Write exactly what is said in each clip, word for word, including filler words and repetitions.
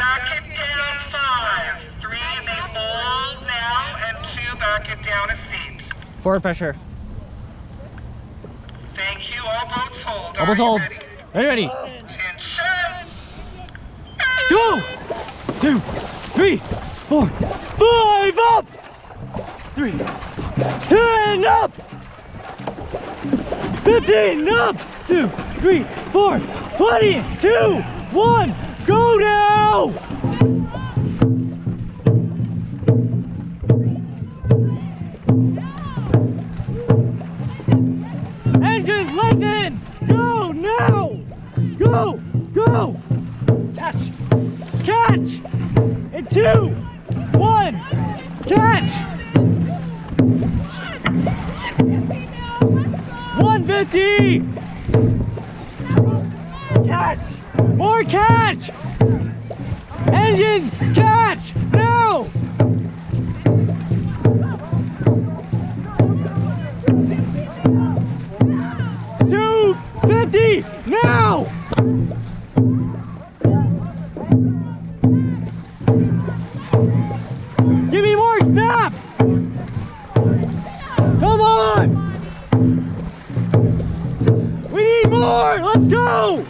back it down five. Three may hold now, and two back it down a seat. Forward pressure. Thank you. All boats hold. All boats hold. Ready, ready. Attention. Go! Two, three, four, five, up! Three, ten, up! Fifteen, up! Two, three, four, twenty, two, one, go now! Engines lengthen! Go now! Go! Go! Catch! Catch! In two! One! Catch! one fifty! Catch! More catch! Engines, catch! Now! two fifty! Now! Give me more snap! Come on! We need more! Let's go!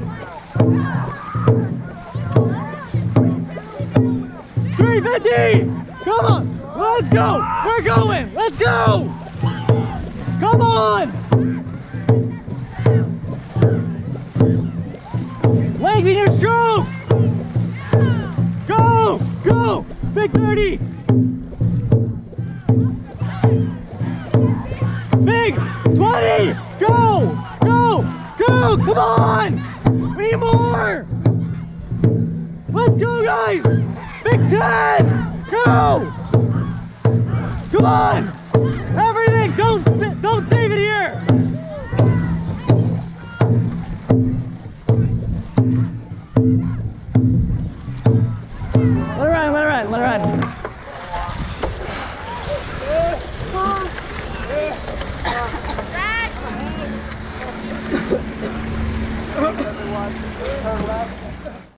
three fifty! Come on! Let's go! We're going! Let's go! Come on! Lengthen your stroke! Go! Go! Big thirty! Big twenty! Go! Go! Go! Come on! We need more! Let's go, guys! Big ten! Go! Come on! Everything! Don't